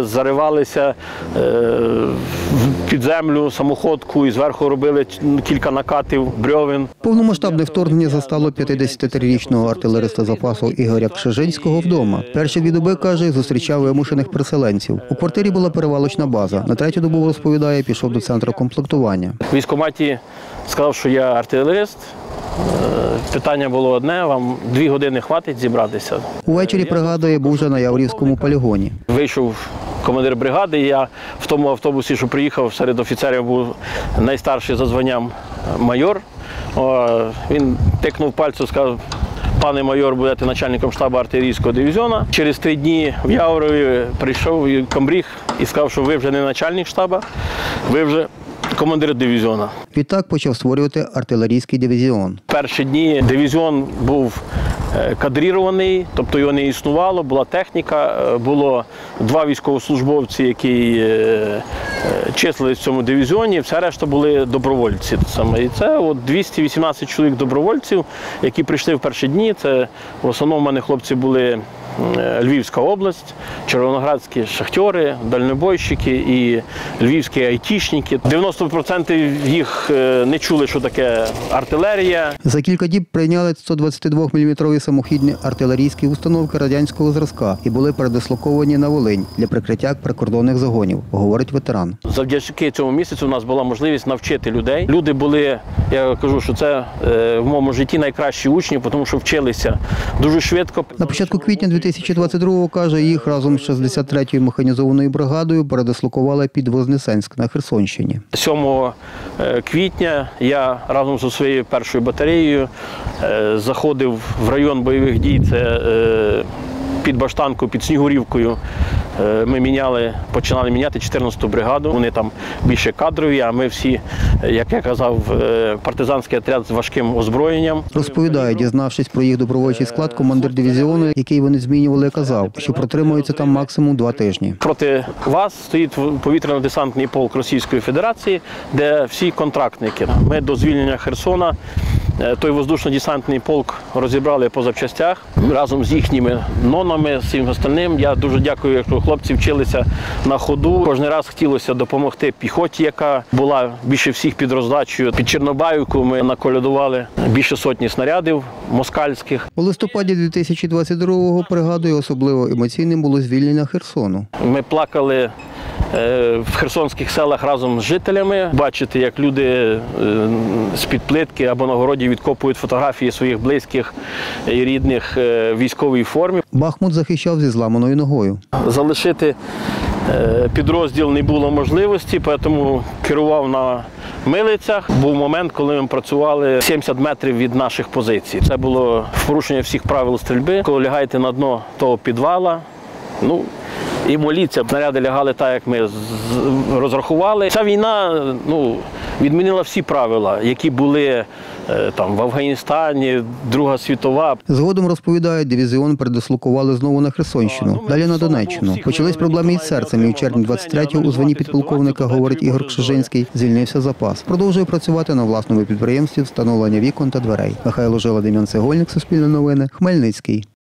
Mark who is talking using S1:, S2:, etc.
S1: заривалися під землю, самоходку і зверху робили кілька накатів брьовин.
S2: Повномасштабне вторгнення застало 53-річного артилериста запасу Ігоря Кшижинського вдома. Перші 2 доби, каже, зустрічав вимушених переселенців. У квартирі була перевалочна база. На 3-ю добу, розповідає, пішов до центру комплектування.
S1: В військкоматі сказав, що я артилерист. Питання було одне, вам 2 години хватить зібратися.
S2: Увечері, пригадує, був вже на Яворівському полігоні.
S1: Вийшов командир бригади, і я в тому автобусі, що приїхав, серед офіцерів був найстарший за званням майор. Він тикнув пальцем, сказав: пане майор, будете начальником штабу артилерійського дивізіону. Через 3 дні в Яворові прийшов комбриг і сказав, що ви вже не начальник штабу, ви вже командир дивізіону.
S2: Відтак почав створювати артилерійський дивізіон.
S1: Перші дні дивізіон був кадрирований, тобто його не існувало, була техніка, було 2 військовослужбовці, які числились в цьому дивізіоні, все решта були добровольці. І це 218 чоловік добровольців, які прийшли в перші дні. Це в основному в мене хлопці були Львівська область, червоноградські шахтери, дальнобойщики і львівські айтішники. 90% їх не чули, що таке артилерія.
S2: За кілька діб прийняли 122-мм самохідні артилерійські установки радянського зразка і були передислоковані на Волинь для прикриття прикордонних загонів, говорить ветеран.
S1: Завдяки цьому місяцю у нас була можливість навчити людей. Люди були, я кажу, що це в моєму житті найкращі учні, тому що вчилися дуже швидко.
S2: На початку квітня 2022-го, каже, їх разом з 63-ю механізованою бригадою передислокували під Вознесенськ на Херсонщині.
S1: 7 квітня я разом зі своєю першою батареєю заходив в район бойових дій, це під Баштанкою, під Снігурівкою. Ми починали міняти 14-ту бригаду. Вони там більше кадрові, а ми всі, як я казав, партизанський отряд з важким озброєнням.
S2: Розповідає, дізнавшись про їх добровольчий склад, командир дивізіону, який вони змінювали, казав, що протримуються там максимум 2 тижні.
S1: Проти вас стоїть повітряно-десантний полк Російської Федерації, де всі контрактники. Ми до звільнення Херсона той воздушно-десантний полк розібрали по запчастях разом з їхніми нонами, з всім остальним. Я дуже дякую, що хлопці вчилися на ходу. Кожен раз хотілося допомогти піхоті, яка була більше всіх під роздачею. Під Чорнобаївку ми наколядували більше 100 снарядів москальських.
S2: У листопаді 2022-го, пригадує, особливо емоційним було звільнення Херсону.
S1: Ми плакали в херсонських селах разом з жителями. Бачити, як люди з-під плитки або на городі відкопують фотографії своїх близьких і рідних в військовій формі.
S2: Бахмут захищав зі зламаною ногою.
S1: Залишити підрозділ не було можливості, тому керував на милицях. Був момент, коли ми працювали 70 метрів від наших позицій. Це було в порушення всіх правил стрільби. Коли лягаєте на дно того підвала, і моліться, снаряди лягали так, як ми розрахували. Ця війна відмінила всі правила, які були там в Афганістані, Друга світова.
S2: Згодом, розповідає, дивізіон передислокували знову на Херсонщину, далі на Донеччину. Почались проблеми із серцем, і у червні 23-го у званні підполковника, говорить Ігор Кшижинський, звільнився запас. Продовжує працювати на власному підприємстві встановлення вікон та дверей. Михайло Жила, Дем'ян Цегольник, Суспільне новини, Хмельницький.